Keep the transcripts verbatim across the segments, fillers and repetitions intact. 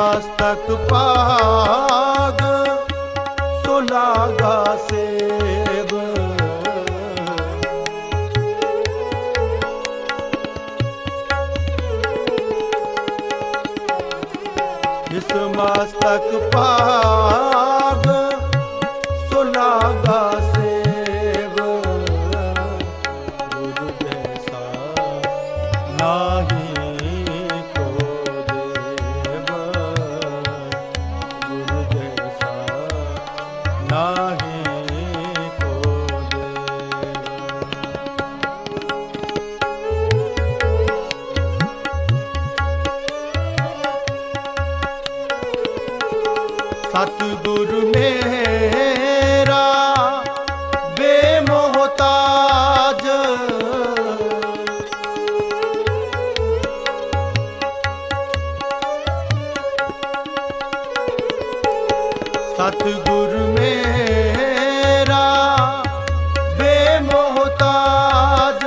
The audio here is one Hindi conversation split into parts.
मस्तक पाग सुलागा सेब। जिस मस्तक पाग सुलागा सेब, गुरु जैसा नाही को देव, गुरु जैसा नाही को देव। सतगुरु मेरा बेमोहताज, सतगुरु मेरा बेमोहताज,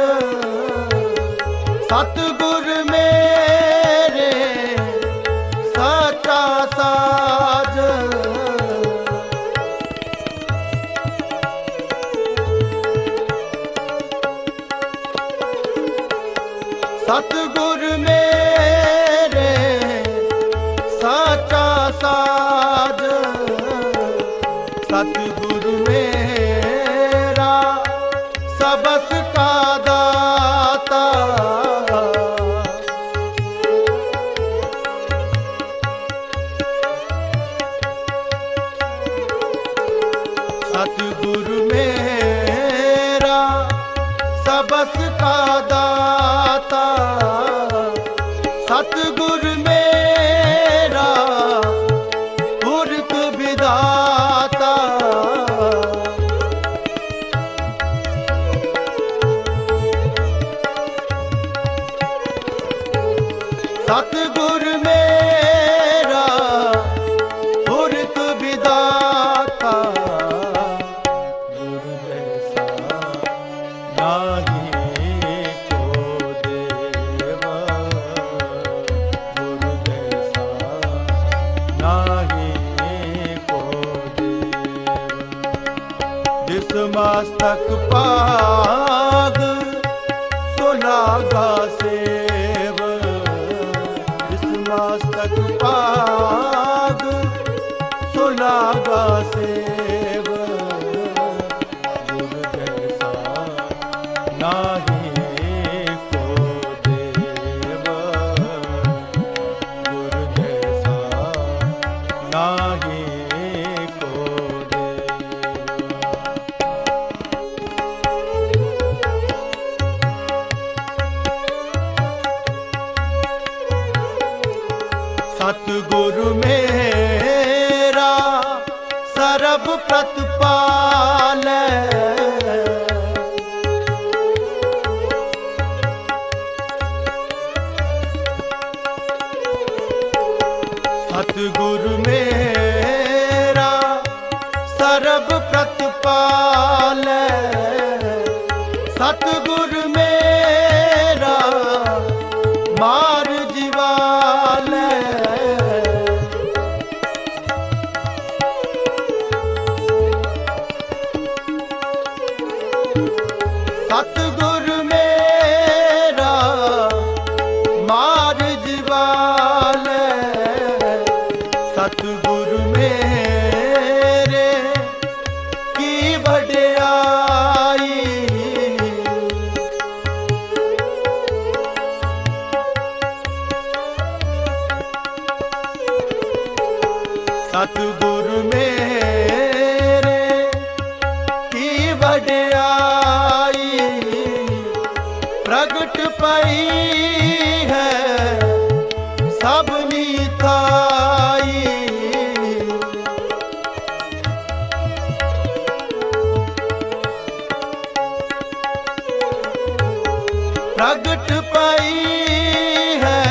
सतगुरु मेरे सच्चा साज। सतगुरु मेरे सच्चा साज, सतगुरु मेरा सबस का दाता। सतगुरु मेरा सबस का दाता, सतगुरु मेरा पुरख विधाता। सतगुरु मेरा पुरख विधाता, गुरु जैसा नाही को देव, गुरु जैसा नाही को देव। जिस मस्तक पाग सुलागा सेब, जिस मस्तक पाग सुलागा सेब, गुरु जैसा नाही को देव, गुरु जैसा नाही को देव। सतगुरु मेरा सर्ब प्रतिपाल, सतगुरु मेरा सर्ब प्रतिपाल, सतगुरु मेरा मार जीवाल। सतगुरु मेरा मार जीवाल, सतगुरु मेरे की वड्याई। सतगुरु मेरे की वड्याई, प्रगट पई है सबनी थाई। प्रगट पई है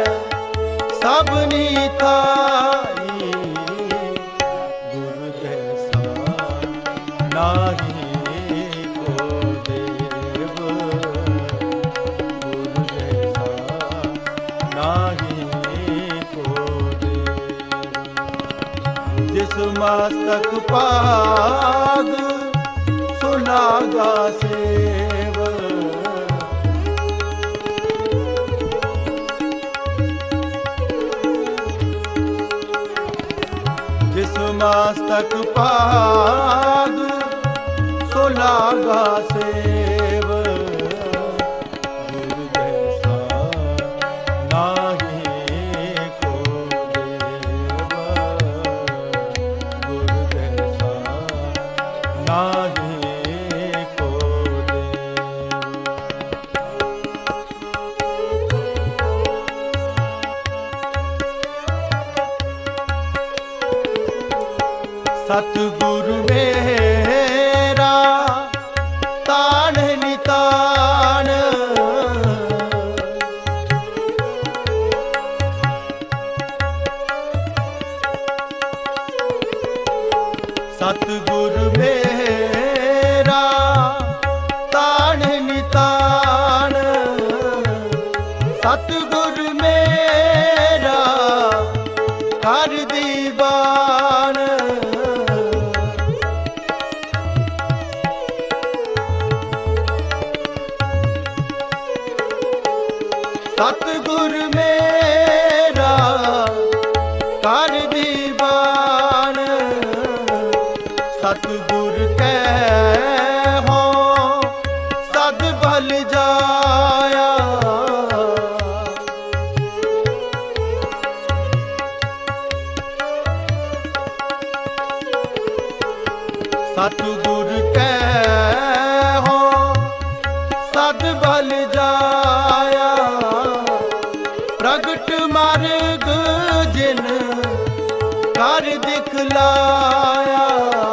सबनी थाई, गुरु जैसा नाही को जिस मस्तक पाग सुलागा सेव। जिस मस्तक पाग सुलागा सेव। गुरु जैसा नाहि को देव। गुरु जैसा नाहि को देव। सतगुरु मेरा तान नितान। सतगुरु मेरा तान नितान। सतगुरु मेरा हर दीवान। सतगुरु मेरा कर दीवान। सतगुरु कै हो सद बल जाया। सतगुरु कै हो सद बल जाया। प्रगट मार्ग जिन कर दिखलाया।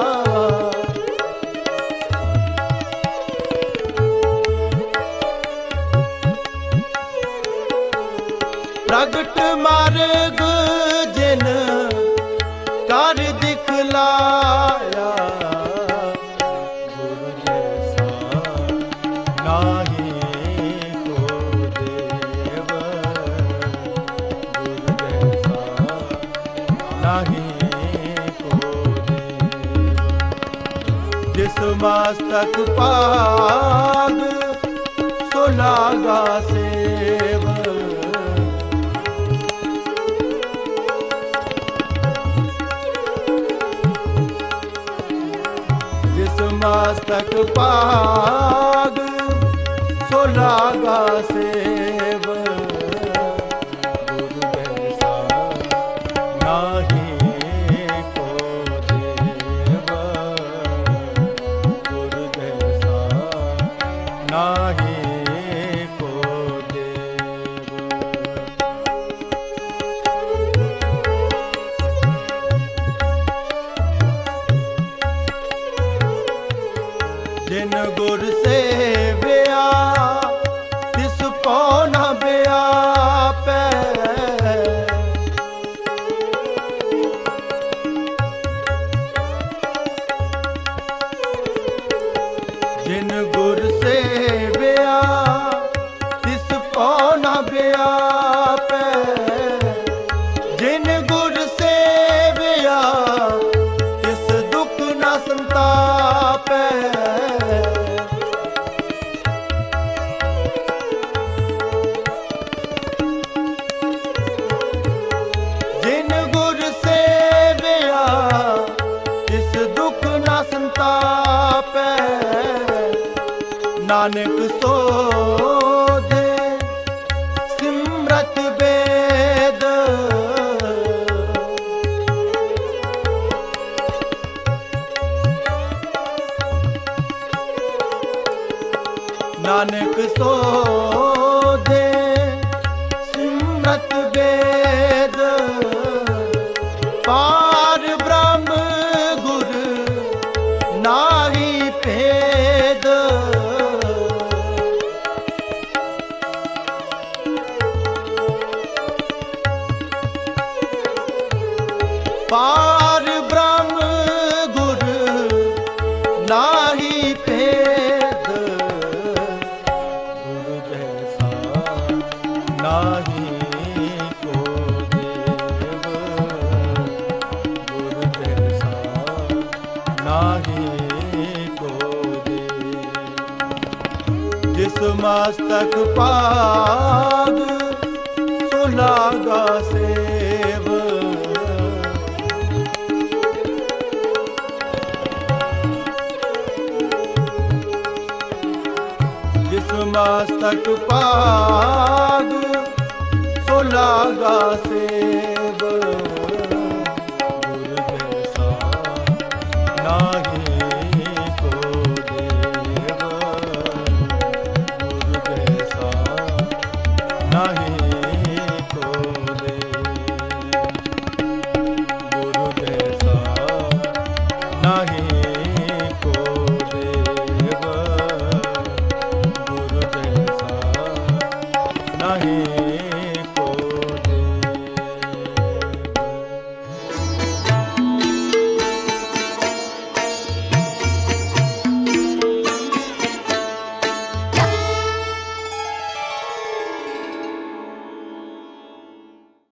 प्रगट मार्ग जिन कर दिखलाया। गुरु जैसा नाहि को देव। गुरु जैसा नाहि को देव। जिस मस्तक पाग सुलागा सेव। जिस मस्तक पाग सुलागा सेव। गुरु जैसा नाहि को देव। गुरु जैसा नाहि को देव। जिन गुर सेविया तिस को न व्यापै। जिन गुर सेविया तिस को न व्यापै। जिन गुर सेविया तिस दुख न संतापै। जिन गुर सेविया तिस दुख न संतापै। नानक सोधे सिमरत वेद। नानक सोधे सिमरत वेद। पार ब्रह्म गुर नाहि भेद। पार ब्रह्म गुर नाहि भेद। गुरु जैसा नाहि को देव। गुरु जैसा मस्तक पाग सो लागा सेव। जिस मस्तक पाग सो लागा सेव। गुर जैसा नाही को देव। गुर जैसा नाही